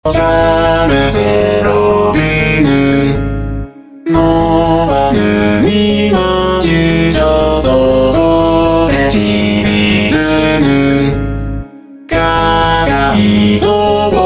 잠에서 비는 너와 눈이가 찢어서 해질이 되는 가까이서